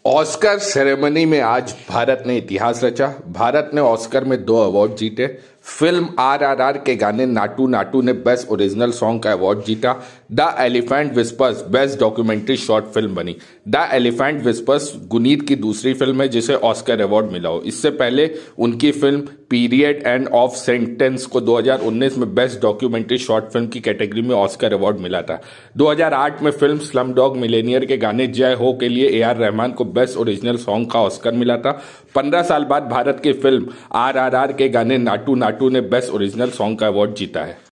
Oscar ceremony में आज भारत ने इतिहास रचा। भारत ने ऑस्कर में 2 अवार्ड जीते। फिल्म आरआरआर के गाने नाटू नाटू ने बेस्ट ओरिजिनल सॉन्ग का अवार्ड जीता। The elephant whispers best documentary short film बनी। द एलिफेंट विस्पर्स गुनीत की दूसरी फिल्म है जिसे ऑस्कर अवार्ड मिला हो। इससे पहले उनकी film period end of sentence को 2019 में बेस्ट डॉक्यूमेंट्री शॉर्ट फिल्म की कैटेगरी में ऑस्कर अवार्ड मिला था। 2008 में फिल्म स्लम डॉग मिलेनियर के गाने जय हो के लिए ए आर रहमान को बेस्ट ओरिजिनल सॉन्ग का ऑस्कर मिला था। 15 साल बाद भारत की फिल्म आरआरआर के गाने नाटू नाटू ने बेस्ट ओरिजिनल सॉन्ग का अवार्ड जीता है।